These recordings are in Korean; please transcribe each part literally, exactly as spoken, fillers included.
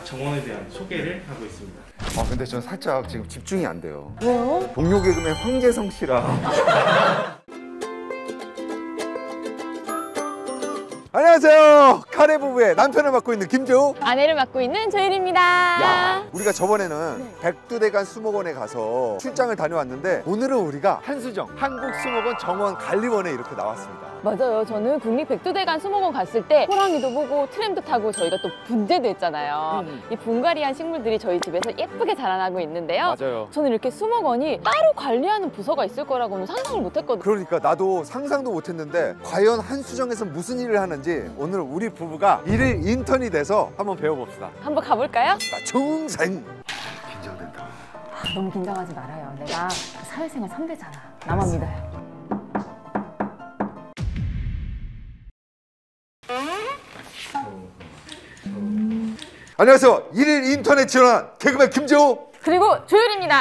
정원에 대한 소개를 하고 있습니다. 아 근데 전 살짝 지금 집중이 안 돼요. 왜요? 동료 개그맨 황재성 씨랑 안녕하세요. 카레 부부의 남편을 맡고 있는 김재우, 아내를 맡고 있는 조일입니다. 야, 우리가 저번에는 네. 백두대간 수목원에 가서 출장을 다녀왔는데 오늘은 우리가 한수정 한국수목원 정원 관리원에 이렇게 나왔습니다. 맞아요. 저는 국립백두대간 수목원 갔을 때 호랑이도 보고 트램도 타고 저희가 또 분재도 했잖아요. 음. 이 분갈이한 식물들이 저희 집에서 예쁘게 자라나고 있는데요. 맞아요. 저는 이렇게 수목원이 따로 관리하는 부서가 있을 거라고는 상상을 못했거든요. 그러니까 나도 상상도 못했는데 과연 한수정에서 무슨 일을 하는지 오늘 우리 부부가 일일 인턴이 돼서 한번 배워봅시다. 한번 가볼까요? 나 중생. 긴장된다. 아, 너무 긴장하지 말아요. 내가 사회생활 선배잖아. 나만 믿어요. 안녕하세요. 일일 인턴에 지원한 개그맨 김재우 그리고 조율입니다.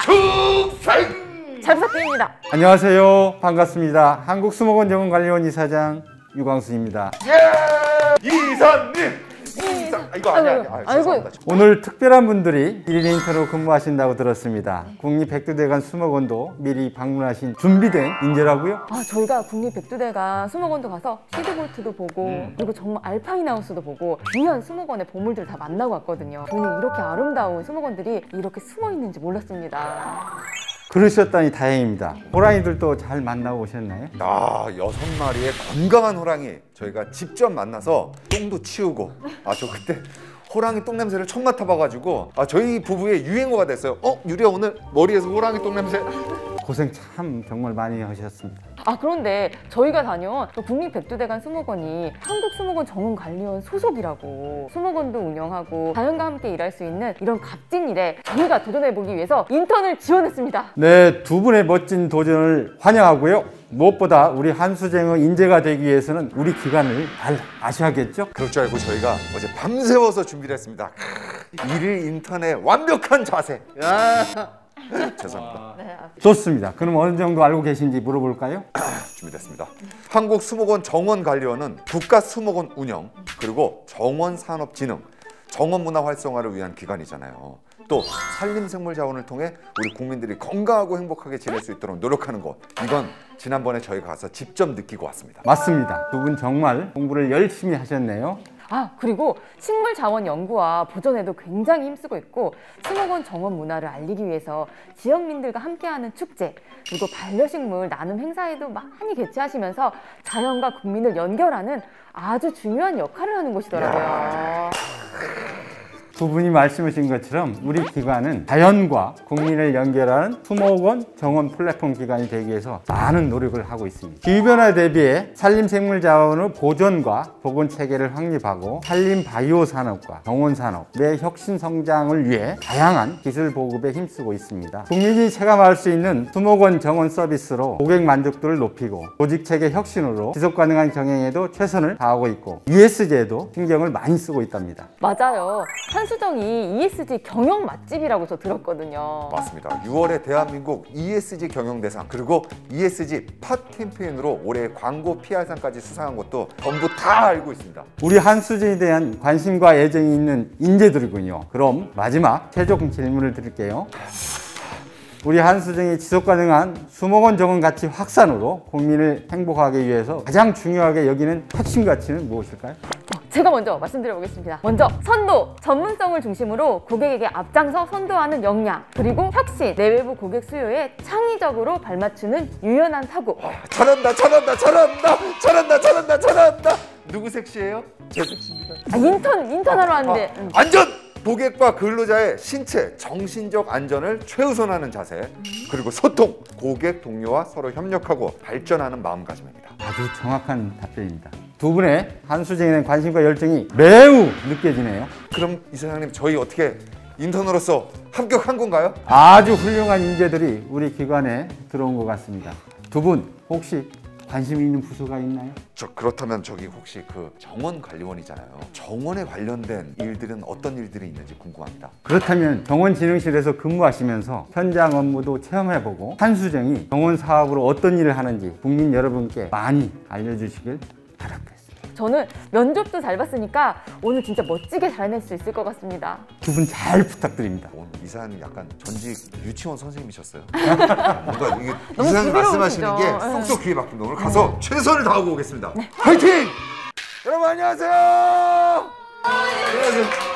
중생. 잘 부탁드립니다. 안녕하세요. 반갑습니다. 한국수목원 정원관리원 이사장 유광수입니다. 예! 이사님! 이사... 아, 이거 아니야. 아니야. 아, 아이고. 오늘 특별한 분들이 일일 인턴으로 근무하신다고 들었습니다. 국립백두대간 수목원도 미리 방문하신 준비된 인재라고요? 아, 저희가 국립백두대간 수목원도 가서 시드볼트도 보고 음. 그리고 정말 알파인하우스도 보고 귀한 수목원의 보물들 다 만나고 왔거든요. 저는 이렇게 아름다운 수목원들이 이렇게 숨어 있는지 몰랐습니다. 그러셨다니 다행입니다. 호랑이들도 잘 만나고 오셨나요? 아, 여섯 마리의 건강한 호랑이 저희가 직접 만나서 똥도 치우고 아, 저 그때 호랑이 똥 냄새를 처음 맡아봐가지고 아, 저희 부부의 유행어가 됐어요. 어? 유리야 오늘 머리에서 호랑이 똥 냄새? 고생 참 정말 많이 하셨습니다. 아, 그런데 저희가 다녀온 국립백두대간 수목원이 한국수목원 정원관리원 소속이라고 수목원도 운영하고 자연과 함께 일할 수 있는 이런 값진 일에 저희가 도전해보기 위해서 인턴을 지원했습니다. 네, 두 분의 멋진 도전을 환영하고요. 무엇보다 우리 한수정의 인재가 되기 위해서는 우리 기관을 잘 아셔야겠죠? 그럴 줄 알고 저희가 어제 밤새워서 준비를 했습니다. 일일 인턴의 완벽한 자세. 야. 죄송합니다. 네. 좋습니다. 그럼 어느 정도 알고 계신지 물어볼까요? 준비됐습니다. 한국수목원 정원관리원은 국가수목원 운영 그리고 정원산업진흥, 정원문화 활성화를 위한 기관이잖아요. 또 산림생물 자원을 통해 우리 국민들이 건강하고 행복하게 지낼 수 있도록 노력하는 것, 이건 지난번에 저희가 가서 직접 느끼고 왔습니다. 맞습니다. 두 분 정말 공부를 열심히 하셨네요. 아, 그리고 식물자원 연구와 보존에도 굉장히 힘쓰고 있고 수목원 정원 문화를 알리기 위해서 지역민들과 함께하는 축제 그리고 반려식물 나눔 행사에도 많이 개최하시면서 자연과 국민을 연결하는 아주 중요한 역할을 하는 곳이더라고요. 두 분이 말씀하신 것처럼 우리 기관은 자연과 국민을 연결하는 수목원 정원 플랫폼 기관이 되기 위해서 많은 노력을 하고 있습니다. 기후변화 대비해 산림생물 자원의 보존과 복원 체계를 확립하고 산림 바이오 산업과 정원 산업의 혁신 성장을 위해 다양한 기술 보급에 힘쓰고 있습니다. 국민이 체감할 수 있는 수목원 정원 서비스로 고객 만족도를 높이고 조직 체계 혁신으로 지속 가능한 경영에도 최선을 다하고 있고 이에스지에도 신경을 많이 쓰고 있답니다. 맞아요. 한수정이 이에스지 경영 맛집이라고 저 들었거든요. 맞습니다. 유월에 대한민국 이에스지 경영대상 그리고 이에스지 팟 캠페인으로 올해 광고 피알상까지 수상한 것도 전부 다 알고 있습니다. 우리 한수정에 대한 관심과 애정이 있는 인재들이군요. 그럼 마지막 최종 질문을 드릴게요. 우리 한수정의 지속가능한 수목원 정원 가치 확산으로 국민을 행복하게 위해서 가장 중요하게 여기는 핵심 가치는 무엇일까요? 제가 먼저 말씀드려보겠습니다. 먼저 선도! 전문성을 중심으로 고객에게 앞장서 선도하는 역량 그리고 혁신! 내외부 고객 수요에 창의적으로 발맞추는 유연한 타고 아, 잘한다 잘한다 잘한다 잘한다 잘한다 잘한다 누구 섹시해요? 제 섹시입니다. 아, 인턴! 인턴하러 왔는데 아, 음. 안전! 고객과 근로자의 신체, 정신적 안전을 최우선하는 자세 그리고 소통! 고객 동료와 서로 협력하고 발전하는 마음가짐입니다. 아주 정확한 답변입니다. 두 분의 한수정에 대한 관심과 열정이 매우 느껴지네요. 그럼 이사장님 저희 어떻게 인턴으로서 합격한 건가요? 아주 훌륭한 인재들이 우리 기관에 들어온 것 같습니다. 두 분 혹시 관심 있는 부서가 있나요? 저 그렇다면 저기 혹시 그 정원관리원이잖아요. 정원에 관련된 일들은 어떤 일들이 있는지 궁금합니다. 그렇다면 정원진흥실에서 근무하시면서 현장 업무도 체험해보고 한수정이 정원 사업으로 어떤 일을 하는지 국민 여러분께 많이 알려주시길 바라겠습니다. 저는 면접도 잘 봤으니까 오늘 진짜 멋지게 잘 낼 수 있을 것 같습니다. 두 분 잘 부탁드립니다. 오늘 이사님 약간 전직 유치원 선생님이셨어요. 뭔가 이게 너무 이사님 말씀하시는 부드러우시죠? 게 네. 쏙쏙 귀에 박힙니다. 오늘 가서 최선을 다하고 오겠습니다. 화이팅! 여러분 안녕하세요. 안녕하세요.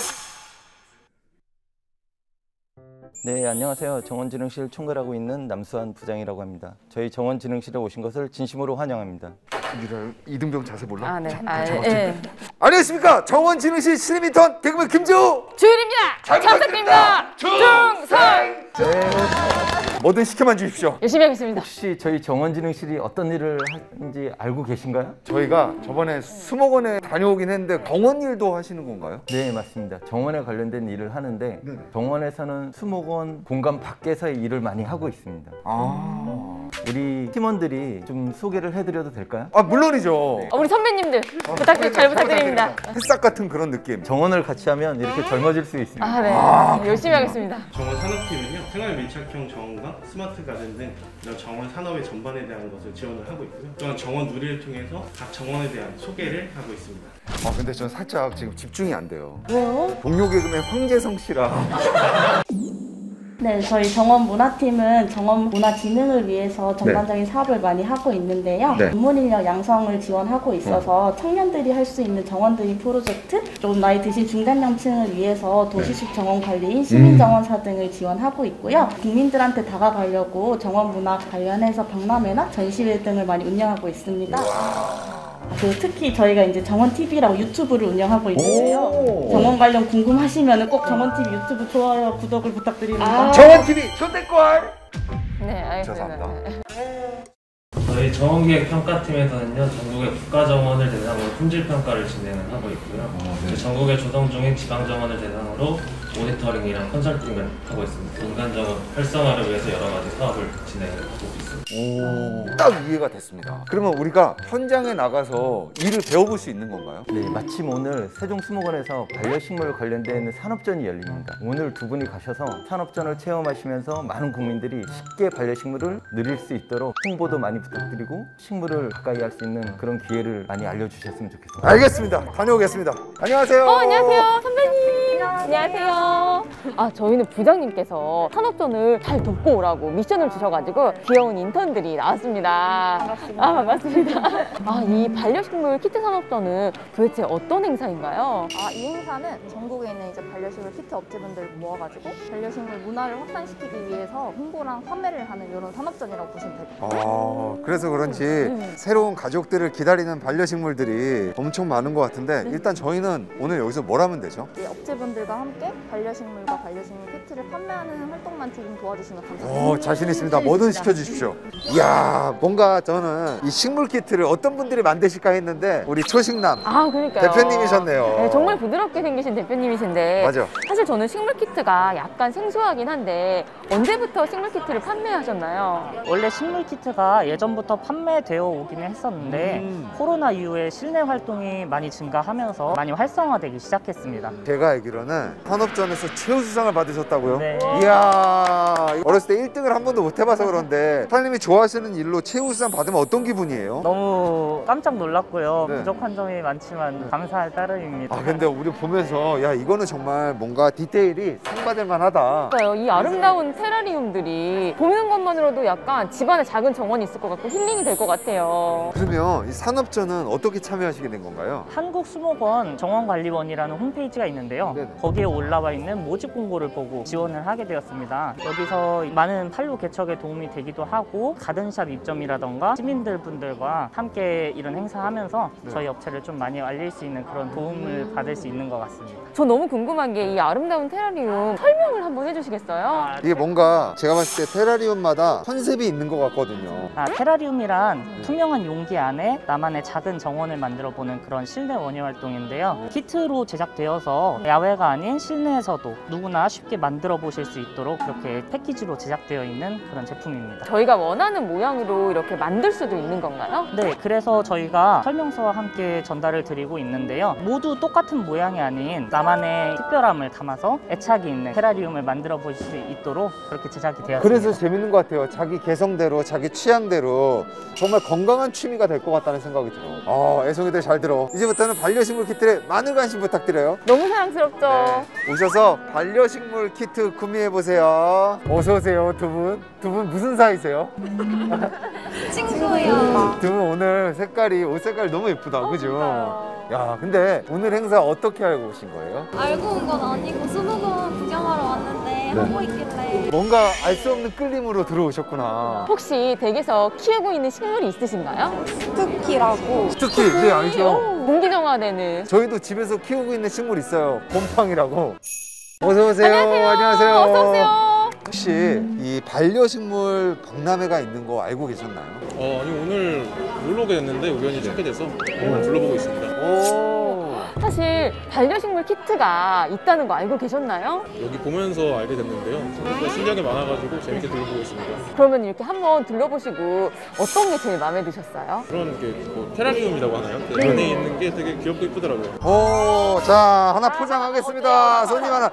네, 안녕하세요. 정원지능실 총괄하고 있는 남수환 부장이라고 합니다. 저희 정원지능실에 오신 것을 진심으로 환영합니다. 이럴 이등병 자세 몰라? 아, 네. 자, 아, 자, 예. 안녕하십니까 정원지능실 신임 인턴 개그맨 김지우 주일입니다. 잘 부탁드립니다. 충성! 뭐든 시켜만 주십시오. 열심히 하겠습니다. 혹시 저희 정원지능실이 어떤 일을 하는지 알고 계신가요? 저희가 저번에 수목원에 다녀오긴 했는데 정원 일도 하시는 건가요? 네, 맞습니다. 정원에 관련된 일을 하는데 네. 정원에서는 수목원 공간 밖에서의 일을 많이 하고 있습니다. 아, 우리 팀원들이 좀 소개를 해드려도 될까요? 아 물론이죠. 어, 우리 선배님들 부탁드 잘 부탁드립니다. 햇싹 같은 그런 느낌. 정원을 같이 하면 이렇게 젊어질 수 있습니다. 아, 네. 열심히 하겠습니다. 정원 산업팀은요, 생활 밀착형 정원과 스마트 가든 등 이런 정원 산업의 전반에 대한 것을 지원을 하고 있고요. 또한 정원 누리를 통해서 각 정원에 대한 소개를 하고 있습니다. 아 근데 저는 살짝 지금 집중이 안 돼요. 왜요? 동료 개그맨 황재성 씨랑 네, 저희 정원문화팀은 정원문화진흥을 위해서 전반적인 사업을 많이 하고 있는데요. 네. 전문인력 양성을 지원하고 있어서 청년들이 할 수 있는 정원드림 프로젝트, 좀 나이 드신 중장년층을 위해서 도시식 정원관리인, 시민정원사 등을 지원하고 있고요. 국민들한테 다가가려고 정원문화 관련해서 박람회나 전시회 등을 많이 운영하고 있습니다. 그 특히 저희가 이제 정원티비라고 유튜브를 운영하고 있는데요. 오. 정원 관련 궁금하시면 꼭 정원티비 유튜브 좋아요, 구독을 부탁드립니다. 아. 정원티비 초대권. 네, 알겠습니다. 죄송합니다. 저희 정원기획 평가팀에서는요, 전국의 국가정원을 대상으로 품질평가를 진행을 하고 있고요. 네. 전국에 조성 중인 지방정원을 대상으로 모니터링이랑 컨설팅을 하고 있습니다. 인간정원 활성화를 위해서 여러 가지 사업을 진행하고 있습니다. 오, 딱 이해가 됐습니다. 그러면 우리가 현장에 나가서 일을 배워볼 수 있는 건가요? 네, 마침 오늘 세종수목원에서 반려식물 관련된 산업전이 열립니다. 오늘 두 분이 가셔서 산업전을 체험하시면서 많은 국민들이 쉽게 반려식물을 누릴 수 있도록 홍보도 많이 부탁드리고 식물을 가까이 할 수 있는 그런 기회를 많이 알려주셨으면 좋겠습니다. 알겠습니다. 다녀오겠습니다. 안녕하세요. 어, 안녕하세요. 선배님. 안녕하세요. 아, 저희는 부장님께서 산업전을 잘 돕고 오라고 미션을 주셔가지고 귀여운 인턴들이 나왔습니다. 반갑습니다. 아, 반갑습니다. 아, 이 반려식물 키트 산업전은 도대체 어떤 행사인가요? 아, 이 행사는 전국에 있는 이제 반려식물 키트 업체분들을 모아가지고 반려식물 문화를 확산시키기 위해서 홍보랑 판매를 하는 이런 산업전이라고 보시면 됩니다. 아, 그래서 그런지 음. 새로운 가족들을 기다리는 반려식물들이 엄청 많은 것 같은데 일단 저희는 오늘 여기서 뭘 하면 되죠? 이 업체분들과 함께 반려식물과 반려식물 키트를 판매하는 활동만 조금 도와주시면 감사합니다. 오, 자신 있습니다. 뭐든 시켜주십시오. 이야, 뭔가 저는 이 식물 키트를 어떤 분들이 만드실까 했는데 우리 초식남 아, 그러니까요. 대표님이셨네요. 네, 정말 부드럽게 생기신 대표님이신데 맞아. 사실 저는 식물 키트가 약간 생소하긴 한데 언제부터 식물 키트를 판매하셨나요? 원래 식물 키트가 예전부터 판매되어 오기는 했었는데 음. 코로나 이후에 실내 활동이 많이 증가하면서 많이 활성화되기 시작했습니다. 제가 알기로는 산업전에서 최우수상을 받으셨다고요? 네. 이야, 어렸을 때 일 등을 한 번도 못 해봐서 그런데 사장님이 좋아하시는 일로 최우수상 받으면 어떤 기분이에요? 너무 깜짝 놀랐고요. 네. 부족한 점이 많지만 감사할 따름입니다. 아, 근데 우리 보면서 야, 이거는 정말 뭔가 디테일이 상 받을 만하다. 맞아요. 이 아름다운 테라리움들이 보는 것만으로도 약간 집안에 작은 정원이 있을 것 같고 힐링이 될 것 같아요. 그러면 이 산업전은 어떻게 참여하시게 된 건가요? 한국수목원 정원관리원이라는 홈페이지가 있는데요. 네네. 거기에 올라와 있는 모집 공고를 보고 지원을 하게 되었습니다. 여기서 많은 판로 개척에 도움이 되기도 하고 가든샵 입점이라던가 시민들 분들과 함께 이런 행사하면서 네. 저희 업체를 좀 많이 알릴 수 있는 그런 도움을 받을 수 있는 것 같습니다. 저 너무 궁금한 게 이 아름다운 테라리움 설명을 한번 해주시겠어요? 아, 이게 뭔가 제가 봤을 때 테라리움마다 컨셉이 있는 것 같거든요. 아, 테라리움이란 투명한 용기 안에 나만의 작은 정원을 만들어 보는 그런 실내 원예 활동인데요. 키트로 제작되어서 야외가 아닌 실내에서도 누구 누구나 쉽게 만들어 보실 수 있도록 이렇게 패키지로 제작되어 있는 그런 제품입니다. 저희가 원하는 모양으로 이렇게 만들 수도 있는 건가요? 네, 그래서 저희가 설명서와 함께 전달을 드리고 있는데요. 모두 똑같은 모양이 아닌 나만의 특별함을 담아서 애착이 있는 테라리움을 만들어 보실 수 있도록 그렇게 제작이 되었습니다. 그래서 재밌는 것 같아요. 자기 개성대로, 자기 취향대로 정말 건강한 취미가 될 것 같다는 생각이 들어요. 아, 애송이들 잘 들어. 이제부터는 반려식물 키트에 많은 관심 부탁드려요. 너무 사랑스럽죠? 네. 오셔서 반려식물 키트 구매해보세요. 어서오세요, 두 분. 두 분 무슨 사이세요? 친구예요. 두 분 오늘 색깔이, 옷 색깔이 너무 예쁘다. 그죠? 야, 근데 오늘 행사 어떻게 알고 오신 거예요? 알고 온 건 아니고 수목원 구경하러 왔는데 하고 있길래 뭔가 알 수 없는 끌림으로 들어오셨구나. 혹시 댁에서 키우고 있는 식물이 있으신가요? 스투키라고. 특히, 네, 알죠? 공기정화되는. 저희도 집에서 키우고 있는 식물 있어요. 곰팡이라고. 어서오세요. 안녕하세요. 어서오세요. 혹시 이 반려식물 박람회가 있는 거 알고 계셨나요? 어, 아니 오늘 놀러 오게 됐는데 우연히 찾게 돼서 한번 둘러보고 있습니다. 오. 사실 반려식물 키트가 있다는 거 알고 계셨나요? 여기 보면서 알게 됐는데요. 생각보다 신기한 게 많아가지고 재밌게 둘러보고 있습니다. 그러면 이렇게 한번 둘러보시고 어떤 게 제일 마음에 드셨어요? 그런 게 뭐 테라리움이라고 하나요? 그 안에 있는 게 되게 귀엽고 이쁘더라고요. 오, 자, 하나 포장하겠습니다. 손님 하나.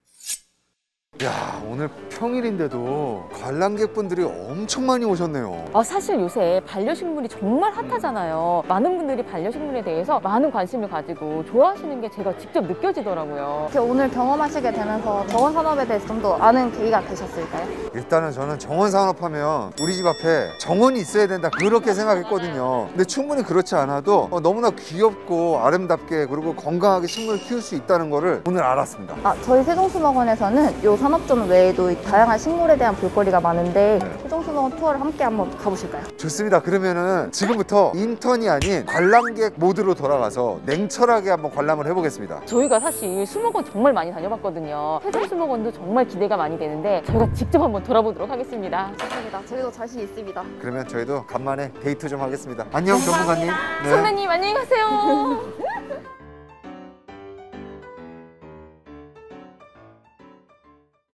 야, 오늘 평일인데도 관람객분들이 엄청 많이 오셨네요. 아, 사실 요새 반려식물이 정말 핫하잖아요. 많은 분들이 반려식물에 대해서 많은 관심을 가지고 좋아하시는 게 제가 직접 느껴지더라고요. 이렇게 오늘 경험하시게 되면서 정원 산업에 대해서 좀 더 아는 계기가 되셨을까요? 일단은 저는 정원 산업하면 우리 집 앞에 정원이 있어야 된다 그렇게 생각했거든요. 근데 충분히 그렇지 않아도 어, 너무나 귀엽고 아름답게 그리고 건강하게 식물을 키울 수 있다는 거를 오늘 알았습니다. 아, 저희 세종수목원에서는 요 산업전 외에도 다양한 식물에 대한 볼거리가 많은데 네. 세종수목원 투어를 함께 한번 가보실까요? 좋습니다. 그러면은 지금부터 인턴이 아닌 관람객 모드로 돌아가서 냉철하게 한번 관람을 해보겠습니다. 저희가 사실 수목원 정말 많이 다녀봤거든요. 세종수목원도 정말 기대가 많이 되는데 저희가 직접 한번 돌아보도록 하겠습니다. 좋습니다. 저희도 자신 있습니다. 그러면 저희도 간만에 데이트 좀 하겠습니다. 안녕, 전문가님. 네. 선배님 안녕히 가세요.